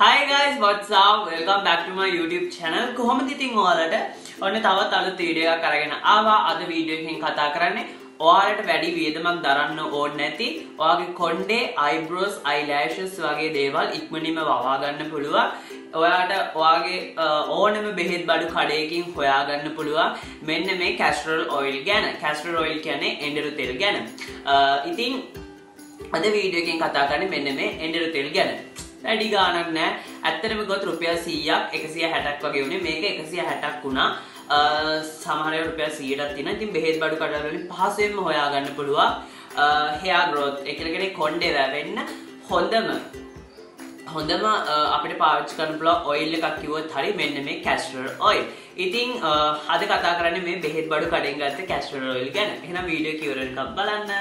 Hi guys, what's up? Welcome back to my YouTube channel. කොහොමද ඉතින් ඔයාලට ඔන්න තවත් අලුත් වීඩියෝ එකක් අරගෙන ආවා. අද වීඩියෝ එකකින් කතා කරන්නේ ඔයාලට වැඩි වියදමක් දරන්න ඕනේ නැති ඔයාගේ කොණ්ඩේ, eyebrows, eyelashes වගේ දේවල් ඉක්මනින්ම වවා ගන්න පුළුවන්. ඔයාට ඔයාගේ ඕනම බෙහෙත් බඩු කඩේකින් හොයාගන්න පුළුවන් මෙන්න මේ castor oil ගැන. castor oil කියන්නේ එඬරු තෙල් ගැන. ඉතින් අද වීඩියෝ එකකින් කතා කරන්නේ මෙන්න මේ එඬරු තෙල් ගැන. වැඩි ගාණක් නෑ. ඇත්තටම ගොත් රුපියල් 100ක් 160ක් වගේ උනේ. මේක 160ක් වුණා. සමහර ඒවා රුපියල් 100ටත් තියෙනවා. ඉතින් බෙහෙත් බඩු කඩවල වලින් පහසුවෙන්ම හොයාගන්න පුළුවන්. hair growth ඒ කියන්නේ කොණ්ඩේ වැවෙන්න හොඳම අපිට පාවිච්චි කරන්න පුළුවන් ඔයිල් එකක් කිව්වොත් හරි මෙන්න මේ castor oil. ඉතින් අද කතා කරන්නේ මේ බෙහෙත් බඩු කඩෙන් ගත්ත castor oil ගැන. එහෙනම් වීඩියෝ එක ඉවර වෙනකම් බලන්න.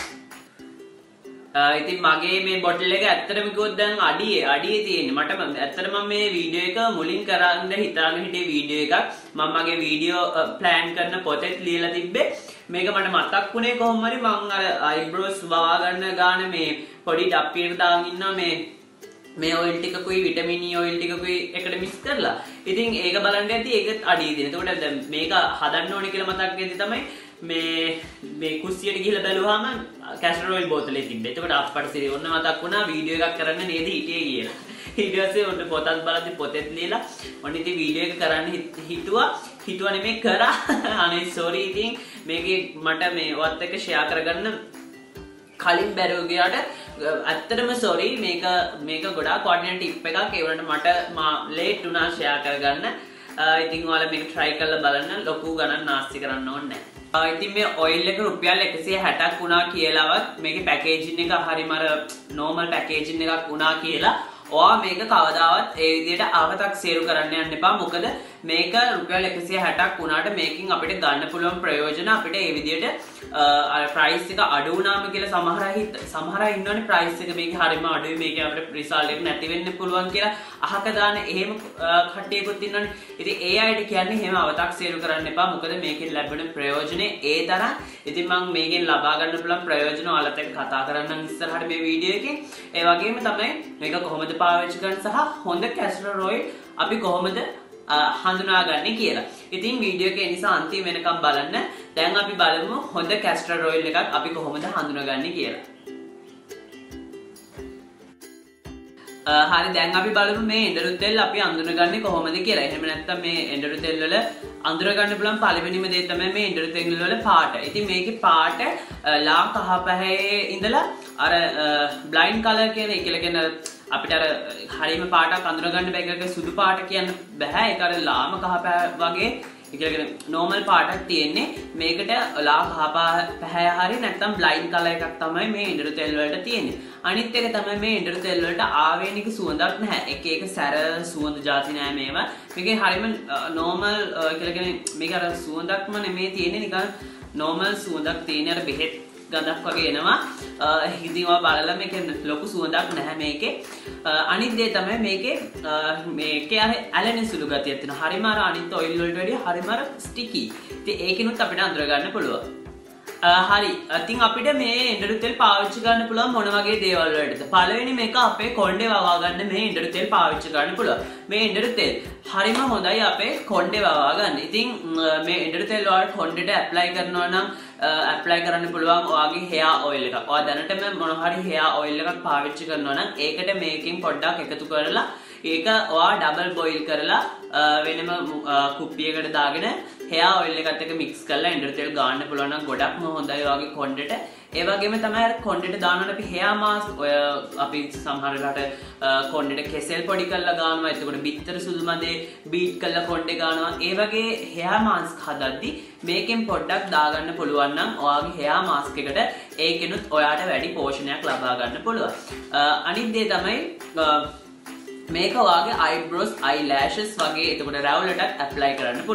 ඉතින් මගේ මේ බොටල් එක ඇත්තටම කිව්වොත් දැන් අඩියේ තියෙන්නේ. මට ඇත්තටම මේ වීඩියෝ එක මුලින් කරන්න හිතාගෙන හිටියේ වීඩියෝ එකක්. මම මගේ වීඩියෝ ප්ලෑන් කරන පොතේත් ලියලා තිබ්බේ. මේක මට මතක් වුණේ කොහොම හරි මම අර eyebrows වවා ගන්න ගාන මේ පොඩි ඩප්පියකට දාගෙන ඉන්නවා මේ ඔයිල් ටිකකුයි විටමින් E ඔයිල් ටිකකුයි එකට මික්ස් කරලා. ඉතින් ඒක බලන්න ඇති ඒකත් අඩියේ තියෙන. එතකොට දැන් මේක හදන්න ඕනේ කියලා මතක් වෙද්දි තමයි මේ කුස්සියට ගිහිල්ලා බැලුවාම castor oil බෝතලේ තිබ්බේ. එතකොට අප්පට සිරි ඔන්න මතක් වුණා වීඩියෝ එකක් කරන්න නේද හිටියේ කියලා. ඊට පස්සේ ඔන්න පොතත් බලද්දි පොතෙත් ලියලා ඔන්න ඉතින් වීඩියෝ එක කරන්න හිතුවා නෙමෙයි කරා. අනේ sorry ඉතින් මේකේ මට මේ ඔයත් එක්ක share කරගන්න කලින් බැරුව ගියාට ඇත්තටම sorry මේක ගොඩාක් coordinate tip එකක්. ඒ වුණාට මට late වුණා share කරගන්න. ඉතින් ඔයාලා මේක try කරලා බලන්න. ලොකු ගණන් නාස්ති කරන්න ඕනේ නැහැ. ඉතින් මේ ඔයිල් එක රුපියල් 160ක් වුණා කියලාවත් මේකේ පැකේජින් එක හරිම අර normal පැකේජින් එකක් වුණා කියලා ඔයා මේක කවදාවත් ඒ විදිහට අවතක් සේරු කරන්න යන්න එපා. මොකද මේක රුපියල් 160ක් වුණාට මේකෙන් අපිට ගන්න පුළුවන් ප්‍රයෝජන අපිට ඒ විදිහට අර ප්‍රයිස් එක අඩු වුණාම කියලා සමහර අය ඉන්නවනේ ප්‍රයිස් එක මේකේ හරියම අඩුයි මේකේ අපිට රිසල්ට් එක නැති වෙන්න පුළුවන් කියලා අහක දාන එහෙම කට්ටියකුත් ඉන්නවනේ. ඉතින් ඒ අයට කියන්නේ එහෙම අවතක් සේරු කරන්න එපා. මොකද මේකෙන් ලැබෙන ප්‍රයෝජනේ ඒ තරම්. ඉතින් මම මේකෙන් ලබා ගන්න පුළුවන් ප්‍රයෝජන ඔයාලත් එක්ක කතා කරන්නම් ඉස්සරහට මේ වීඩියෝ එකේ. ඒ වගේම තමයි මේක කොහොමද පාවිච්චි කරන්න සහ හොඳ castor oil අපි කොහොමද හඳුනාගන්නේ කියලා. ඉතින් වීඩියෝ එක නිසා අන්තිම වෙනකම් බලන්න. දැන් අපි බලමු හොඳ castor oil එකක් අපි කොහොමද හඳුනාගන්නේ කියලා. හරි දැන් අපි බලමු මේ එඬරු තෙල් අපි අඳුනගන්නේ කොහොමද කියලා. එහෙම නැත්නම් මේ එඬරු තෙල් වල අඳුර ගන්න පුළුවන් පළවෙනිම දේ තමයි මේ එඬරු තෙල් වල පාට. ඉතින් මේකේ පාට ලා කහ පැහැයේ ඉඳලා අර බ්ලයින්ඩ් කලර් කියන එක කියන අපිට අර හරියම පාටක් අඳුර ගන්න බෑ. ඒකක සුදු පාට කියන්න බෑ. ඒක අර ලාම කහ වගේ ඒකගෙන normal පාටක් තියෙන්නේ. මේකට ලා කහ පැහැ හරිය නැත්නම් බ්ලයින්ඩ් කලර් එකක් තමයි මේ එඬරු තෙල් වලට තියෙන්නේ. අනිත් එක තමයි මේ එඬරු තෙල් වලට ආවේනික සුවඳක් නැහැ. එක සැර සුවඳ જાති නැහැ මේවා. මේකේ හරියම normal කියලා කියන්නේ මේක අර සුවඳක්ම නෙමෙයි තියෙන්නේ. නිකන් normal සුවඳක් තියෙන අර බෙහෙත් ගඳක් වගේ එනවා. ඉතින් ඔයා බලලා මේකේ ලොකු සුවඳක් නැහැ මේකේ. අනිත් දේ තමයි මේකේ අර ඇලෙන සුළු ගතියක් තියෙනවා. හරිම අර අනිත් ඔයිල් වලට වැඩිය හරිම අර ස්ටිකි. ඉතින් ඒකිනුත් අපිට අඳුර ගන්න පුළුවන්. හරි. ඉතින් අපිට මේ එඬරු තෙල් පාවිච්චි කරන්න පුළුවන් මොන වගේ දේවල් වලටද? පළවෙනි මේක අපේ කොණ්ඩේ වවා ගන්න මේ එඬරු තෙල් පාවිච්චි කරන්න පුළුවන්. මේ එඬරු තෙල් හරිම හොඳයි අපේ කොණ්ඩේ වවා ගන්න. ඉතින් මේ එඬරු තෙල් ඔයාලා කොණ්ඩේට ඇප්ලයි කරනවා නම් ඇප්ලයි කරන්න පුළුවන් ඔයාගේ hair oil එකක්. ඔයා දැනටම මොන හරි hair oil එකක් පාවිච්චි කරනවා නම් ඒකට මේකෙන් පොඩ්ඩක් එකතු කරලා ඒක ඔයා ඩබල් බොයිල් කරලා වෙනම කුප්පියකට දාගෙන hair oil එකත් එක්ක mix කරලා එඬරු තෙල් ගාන්න පුළුවන් නම් ගොඩක්ම හොඳයි ඔයාගේ කොණ්ඩේට. ඒ වගේම තමයි අර කොණ්ඩේට දානවනේ අපි hair mask ඔය අපි සමහර වෙලාවට කොණ්ඩේට කෙසෙල් පොඩි කරලා ගන්නවා. එතකොට බිත්තර සුදු මදේ බීට් කරලා කොණ්ඩේ ගන්නවා. ඒ වගේ hair mask හදද්දි මේකෙන් පොඩ්ඩක් දාගන්න පුළුවන් නම් ඔයාගේ hair mask එකට ඒකෙනුත් ඔයාට වැඩි පෝෂණයක් ලබා ගන්න පුළුවන්. අනිත් දේ තමයි මේක ඔයාගේ eyebrows eyelashes වගේ එතකොට රැවුලටත් ඇප්ලයි කරන්න පුළුවන්.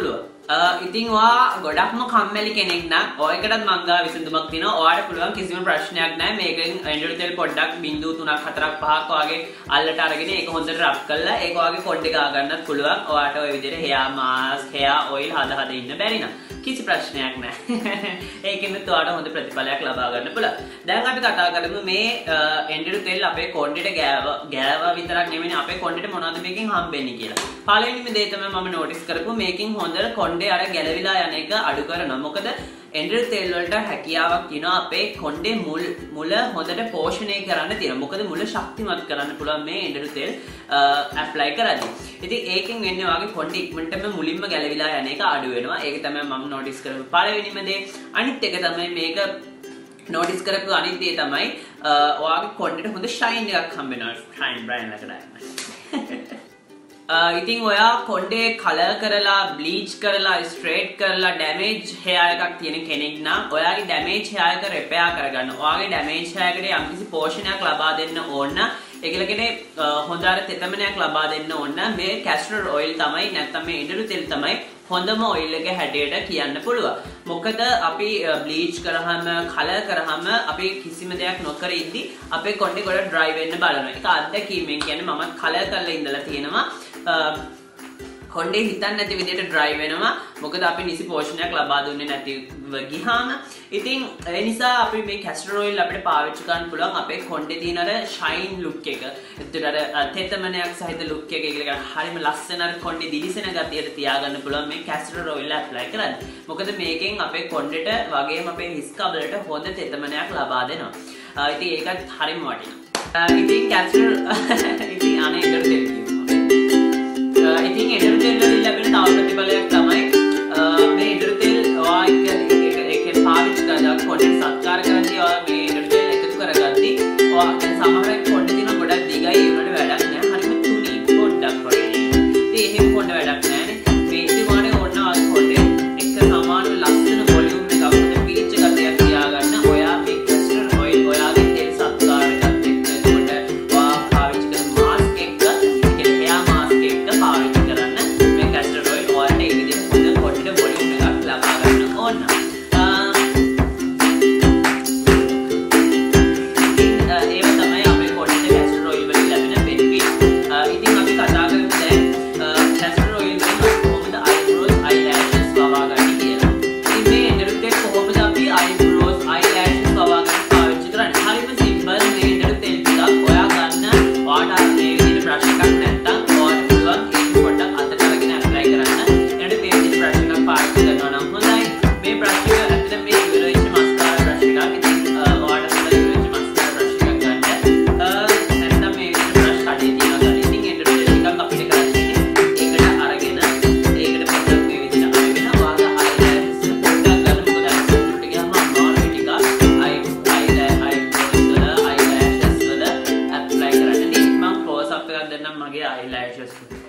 ඉතින් ඔයා ගොඩක්ම කම්මැලි කෙනෙක් නම් ඔයකටත් මං ගාව විසඳුමක් තියෙනවා. ඔයාට පුළුවන් කිසිම ප්‍රශ්නයක් නැහැ. මේකෙන් එඬරු තෙල් පොඩ්ඩක් 0.3ක් 4ක් 5ක් වගේ අල්ලට අරගෙන ඒක හොඳට රබ් කරලා ඒක ඔයාගේ කොණ්ඩේ ගා ගන්නත් පුළුවන්. ඔයාට ওই විදිහට hair mask, hair oil හදා ඉන්න බැරි නම් කිසි ප්‍රශ්නයක් නැහැ. ඒකෙන්ත් ඔයාට හොඳ ප්‍රතිඵලයක් ලබා ගන්න පුළුවන්. දැන් අපි කතා කරමු මේ එඬරු තෙල් අපේ කොණ්ඩේට ගෑවා විතරක් නෙමෙයි අපේ කොණ්ඩේට මොනවද මේකෙන් හම්බෙන්නේ කියලා. පළවෙනිම දේ තමයි මම නෝටිස් කරපු මේකෙන් හොඳට කොණ්ඩේ අර ගැලවිලා යන එක අඩු කරනවා. මොකද එඬරු තෙල් වලට හැකියාවක් තියෙනවා අපේ කොණ්ඩේ මුල හොඳට පෝෂණය කරන්න තියෙනවා. මොකද මුල ශක්තිමත් කරන්න පුළුවන් මේ එඬරු තෙල් ඇප්ලයි කරද්දී. ඉතින් ඒකෙන් වෙන්නේ වාගේ කොණ්ඩේ ඉක්මනටම මුලින්ම ගැලවිලා යන එක අඩු වෙනවා. ඒක තමයි මම නෝටිස් කරපු පළවෙනිම දේ. අනිත් එක තමයි මේක නෝටිස් කරපු අනිත් දේ තමයි ඔයාගේ කොණ්ඩේට හොඳ ෂයින් එකක් හම්බ වෙනවා. ෂයින් බ්‍රයින් එකට දාන්න. ඉතින් ඔයා කොණ්ඩේ කලර් කරලා බ්ලීච් කරලා ස්ට්‍රේට් කරලා ඩැමේජ් hair එකක් තියෙන කෙනෙක් නම් ඔයාගේ ඩැමේජ් hair එක රිපෙයාර් කරගන්න. ඔයාගේ ඩැමේජ් hair එකට යම්කිසි පෝෂණයක් ලබා දෙන්න ඕන නම් ඒකලකනේ හොඳ අර තෙතමනයක් ලබා දෙන්න ඕන නම් මේ castor oil තමයි නැත්නම් මේ එඬරු තෙල් තමයි හොඳම ඔයිල් එක හැටියට කියන්න පුළුවන්. මොකද අපි බ්ලීච් කරාම කලර් කරාම අපි කිසිම දෙයක් නොකර ඉද්දි අපේ කොණ්ඩේ ගොඩක් ඩ්‍රයි වෙන්න බලනවා. ඒක අත්දැකීමෙන් කියන්නේ මමත් කලර් කරලා ඉඳලා තියෙනවා. කොණ්ඩේ හිතන්නේ නැති විදිහට ඩ්‍රයි වෙනවා. මොකද අපි නිසි පෝෂණයක් ලබා දුන්නේ නැතිව ගියාම. ඉතින් ඒ නිසා අපි මේ castor oil අපිට පාවිච්චි කරන්න පුළුවන් අපේ කොණ්ඩේ තියෙන අර shine look එක. ඒතර අර තෙතමනයක් සහිත look එක කියලා හරියම ලස්සන අර කොණ්ඩේ දිලිසෙන ගතියට තියාගන්න පුළුවන් මේ castor oil apply කරද්දී. මොකද මේකෙන් අපේ කොණ්ඩේට වගේම අපේ හිස් කබලට හොඳ තෙතමනයක් ලබා දෙනවා. ඉතින් ඒකත් හරියම වටිනවා. ඉතින් castor ඉතින් අනේ එකට දෙන්න. ඉතින් එඬරු තෙල් වලින් ලැබෙන තව ප්‍රතිඵලයක් තමයි මේ එඬරු තෙල් ඔයා ඒක පාවිච්චි කරලා කොණ්ඩේ සත්කාර කරද්දී ඔයා මේ එඬරු තෙල් එකතු කරගද්දී ඔයා දැන් සමහර කොණ්ඩේ තියෙන ගොඩක් දිගයි ඒ වුණාට වැඩක් නෑ හරිම තුනි පොඩ්ඩක් වගේ. ඉතින් එහෙම කොණ්ඩේ වැඩක් නෑනේ. මේ ඉතිමානේ ඕන කොණ්ඩේ එක සමාන ලස්සන වොලියුම් එකක් හොඳ පිරිච්ච ගතියක් තියාගන්න ඔයා මේ castor oil ඔයාගේ තෙල් සත්කාර එකත් එක්ක එතකොට ඔයා පාවිච්චි කරන මාස්ක් එක ඒ hair mask එක පාවිච්චි කරන්න මේ castor oil ඔයාලට ඒ විදිහට හොඳ කොණ්ඩේ වොලියුම් එකක් ලබා ගන්න ඕන. ඒව තමයි අපේ කොණ්ඩේ castor oil වලින් ලැබෙන benefit. ඉතින් අපි කතා කරමු දැන් castor oil වලින් කොහොමද eyebrows eyelashes වවා ගන්න කියලා. ඉතින් මේ එඬරු තෙල් කොහොමද අපි eyebrows eyelashes වවා ගන්න පාවිච්චි කරන්නේ? හරිම සිම්පල්. මේ එඬරු තෙල් ටිකක් ඔයා ගන්න ඔයාට මේ විදිහට brush එකක් නැත්තම් ඔයාට පුළුවන් ඒක පොඩ්ඩක් අතට අරගෙන apply කරන්න. ඊට මේ විදිහට brush එකක් පාවිච්චි කරනවා නම් හොඳයි. මේ brush එක ඇත්තට මේ ඉවරෙච්ච mascara brush එකක්. ඉතින් ඔයාට හොඳ ඉවරෙච්ච mascara brush එකක් ගන්න. නැත්තම් මේ විදිහට brush කඩේ තියනවා ගන්න. ඉතින් එඬරු තෙල් ටිකක් අපිට කරන්නේ ඒකට අරගෙන ඒකට පොඩ්ඩක් මේ විදිහට අරගෙන ඔයාගේ eyelashes පොඩ්ඩක් ගන්න. මොකද අයිබ්‍රෝස් වලට ගියාම අමාරුයි ටිකක් eyelashes වල apply කරන්න. ඉතින් මම close up එකක් දෙන්නම් මගේ eyelashes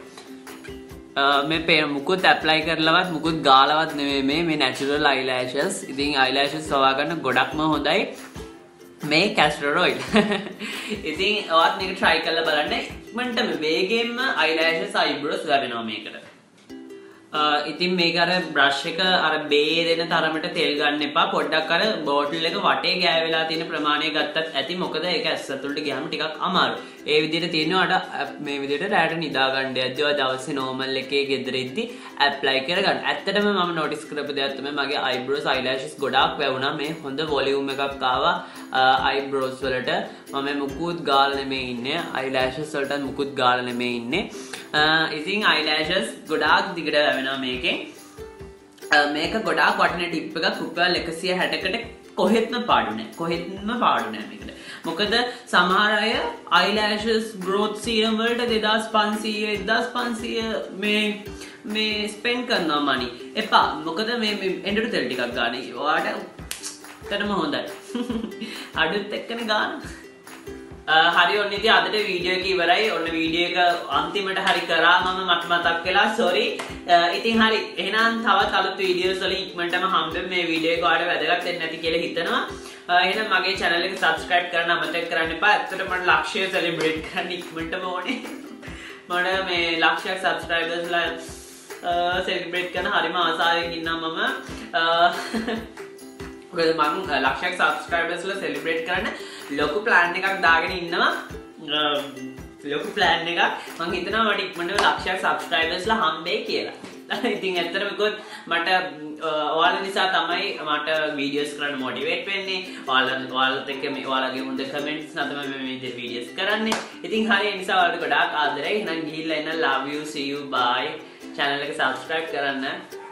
මේ මුකුත් ඇප්ලයි කරලවත් මුකුත් ගාලවත් නෙමෙයි මේ natural eyelashes. ඉතින් eyelashes සවා ගන්න ගොඩක්ම හොඳයි මේ castor oil. ඉතින් ඔයත් මේක try කරලා බලන්න. ඉක්මනටම වේගෙන්ම eyelashes eyebrows ලැබෙනවා මේකට. ඉතින් මේක අර brush එක අර බේරෙන තරමට තෙල් ගන්න එපා. පොඩ්ඩක් අර බෝටල් එක වටේ ගෑවෙලා තියෙන ප්‍රමාණය ගත්තත් ඇති. මොකද ඒක ඇස් ඇතුළට ගියාම ටිකක් අමාරුයි. ඒ විදිහට තියෙනවාට මේ විදිහට රැට නිදා ගන්න යද්දී ඔය දවසේ normal එකේ ගෙදර ඉද්දි apply කරගන්න. ඇත්තටම මම notice කරපු දෙයක් තමයි මගේ eyebrows eyelashes ගොඩාක් වැවුණා. මේ හොඳ volume එකක් ආවා eyebrows වලට. මම මුකුත් ගාලා නෙමෙයි ඉන්නේ. eyelashes වලට මුකුත් ගාලා නෙමෙයි ඉන්නේ. ඉතින් eyelashes ගොඩාක් දිගට වැවෙනවා මේකෙන්. මේක ගොඩාක් වටින ටිප් එකක්. රුපියල් 160කට කොහෙත්ම පාඩු නැහැ. කොහෙත්ම පාඩු නැහැ මේකට. මොකද සමහර අය eyelashes growth serum වලට 2500 1500 මේ ස්පෙන්ඩ් කරනවා money. එපා. මොකද මේ එඬරු තෙල් ටිකක් ගන්න. ඔයාට ඇත්තටම හොඳයි. අඩුත් එක්කනේ ගන්න. හරි ඔන්න ඉතින් අදට වීඩියෝ එක ඉවරයි. ඔන්න වීඩියෝ එක අන්තිමට හරි කරා මම මට මතක් වෙලා sorry. ඉතින් හරි එහෙනම් තවත් අලුත් වීඩියෝස් වලින් ඉක්මනටම හම්බෙමු. මේ වීඩියෝ එක ඔයාලට වැදගත් වෙන්නේ නැති කියලා හිතනවා. එහෙනම් මගේ channel එක subscribe කරන්න අමතක කරන්න එපා. ඇත්තටම මට ලක්ෂය celebrate කරන්න ඉක්මනටම ඕනේ. මට මේ ලක්ෂයක් subscribers ලා සෙලිබ්‍රේට් කරන හරිම ආසාවෙන් ඉන්නවා මම. මං ලක්ෂයක් සබස්ක්‍රයිබර්ස්ල සෙලිබ්‍රේට් කරන්න ලොකු ප්ලෑන් එකක් දාගෙන ඉන්නවා. ලොකු ප්ලෑන් එකක් මං හිතනවා මට ඉක්මනට ලක්ෂයක් සබස්ක්‍රයිබර්ස්ලා හම්බෙයි කියලා. ඉතින් ඇත්තටම කිව්වොත් මට ඔයාලා නිසා තමයි මට වීඩියෝස් කරන්න මොටිවේට් වෙන්නේ. ඔයාලත් එක්ක ඔයාලගේ හොඳ කමෙන්ට්ස් නම් තමයි මම මේ වීඩියෝස් කරන්නේ. ඉතින් හරිය ඒ නිසා ඔයාලට ගොඩාක් ආදරෙයි. එහෙනම් ගිහිල්ලා එන්න love you see you bye. channel එක subscribe කරන්න.